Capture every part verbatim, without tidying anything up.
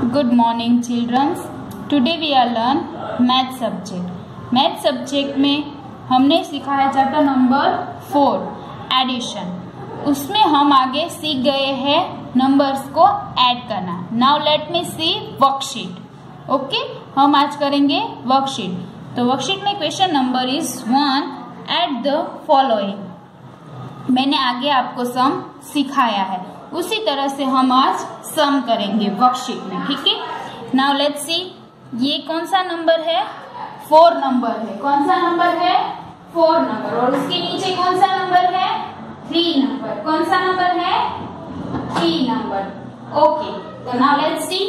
Good morning children. Today we are learn math subject. Math subject में हमने सीखा है चैप्टर नंबर फोर एडिशन. उसमें हम आगे सीख गए हैं नंबर्स को ऐड करना. Now let me see worksheet. Okay, हम आज करेंगे वर्कशीट. तो वर्कशीट में question number is one. Add the following. मैंने आगे आपको सम सिखाया है, उसी तरह से हम आज सम करेंगे वर्कशीट में. ठीक है, नाउ लेट्स सी. ये कौन सा नंबर है? फोर नंबर है. कौन सा नंबर है? Four number. और उसके नीचे कौन सा नंबर है? Three number. कौन सा नंबर है? Three number. ओके, तो now let's see.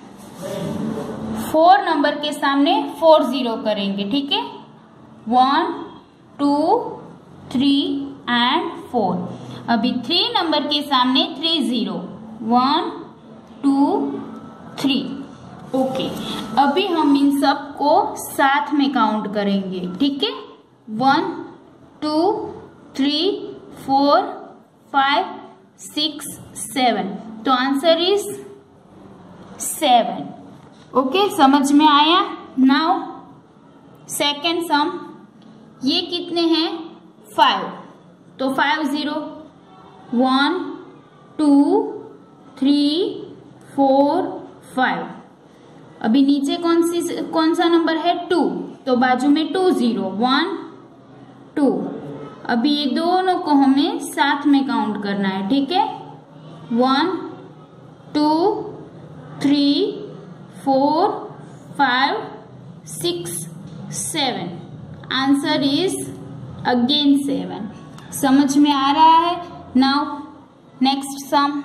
Four number के सामने फोर जीरो करेंगे. ठीक है, one two three and four. अभी थ्री नंबर के सामने three zero. One two three. Okay, अभी हम इन सब को साथ में काउंट करेंगे. ठीक है, one two three four five six seven. तो आंसर इज सेवन. ओके, समझ में आया? Now second sum. ये कितने हैं? फाइव. तो five zero. One two three four five. अभी नीचे कौन सी कौन सा नंबर है? टू. तो बाजू में टू जीरो. One to. अभी ये दोनों को हमें साथ में काउंट करना है. ठीक है, one two three four five six seven. Answer is again seven. समझ में आ रहा है? Now next sum.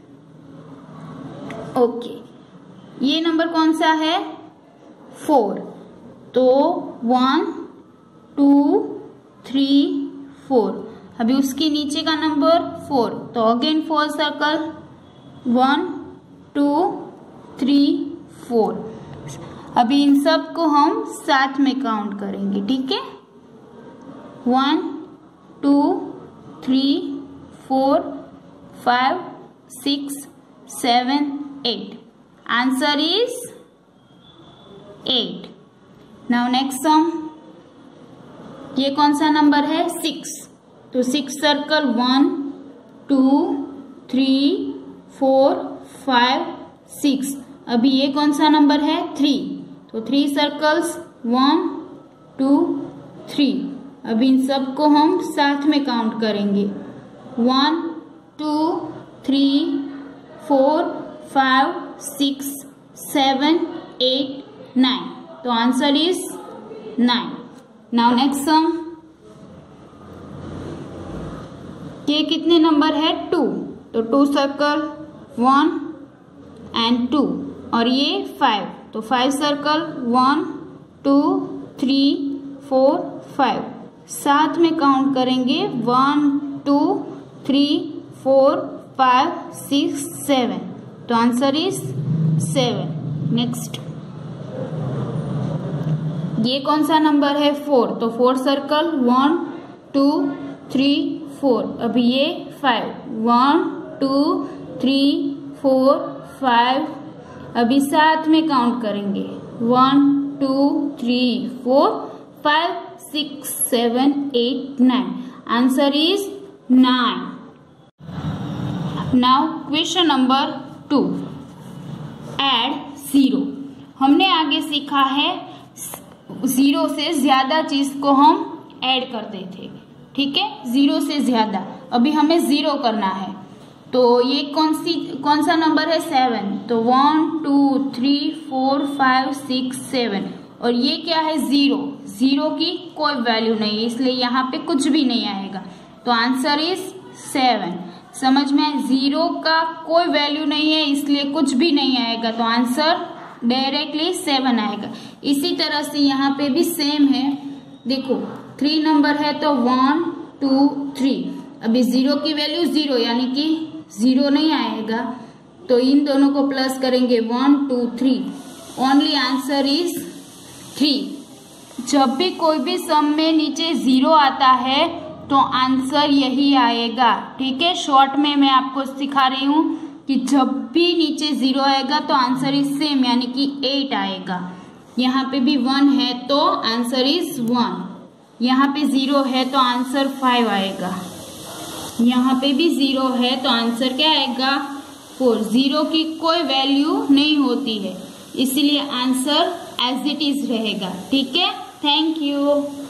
ओके, ये नंबर कौन सा है? फोर. तो वन टू थ्री फोर. अभी उसके नीचे का नंबर फोर. तो again four circle. One two three four. अभी इन सब को हम साथ में काउंट करेंगे. ठीक है, one two three four five six seven eight. Answer is eight. Now next sum. ये कौन सा नंबर है? सिक्स. तो six circle. One two three four five six. अभी ये कौन सा नंबर है? थ्री. तो three circles. One two three. अभी इन सब को हम साथ में काउंट करेंगे. One two three four five six seven eight nine. तो answer is nine. Now next sum. ये कितने नंबर है? टू. तो two circle. One and two. और ये फाइव. तो five circle. One two three four five. साथ में काउंट करेंगे. One two three four five six seven. तो आंसर इज सेवन. नेक्स्ट. ये कौन सा नंबर है? फोर. तो four circle. One two three four. अभी ये five. One two three four five. अभी साथ में काउंट करेंगे. One two three four five six seven eight nine. Answer is nine. Now question number two. Add zero. हमने आगे सीखा है जीरो से ज्यादा चीज को हम ऐड करते थे. ठीक है, जीरो से ज्यादा. अभी हमें जीरो करना है. तो ये कौन सी कौन सा नंबर है? सेवन. तो one two three four five six seven. और ये क्या है? जीरो. जीरो की कोई वैल्यू नहीं है, इसलिए यहाँ पे कुछ भी नहीं आएगा. तो आंसर इज सेवन. समझ में? जीरो का कोई वैल्यू नहीं है, इसलिए कुछ भी नहीं आएगा. तो आंसर डायरेक्टली सेवन आएगा. इसी तरह से यहाँ पे भी सेम है. देखो, थ्री नंबर है तो वन टू थ्री. अभी जीरो की वैल्यू जीरो, यानी कि जीरो नहीं आएगा. तो इन दोनों को प्लस करेंगे. One two three. Only answer is three. जब भी कोई भी सम में नीचे जीरो आता है तो आंसर यही आएगा. ठीक है, शॉर्ट में मैं आपको सिखा रही हूँ कि जब भी नीचे जीरो आएगा तो आंसर इज सेम, यानी कि एट आएगा। यहाँ पे भी वन है तो आंसर इज वन, यहाँ पे जीरो है तो आंसर फाइव आएगा, यहाँ पे भी जीरो है तो आंसर क्या आएगा फोर। जीरो की कोई वैल्यू नहीं होती है, इसलिए आंसर एज इट इज रहेगा। ठीक है, थैंक यू।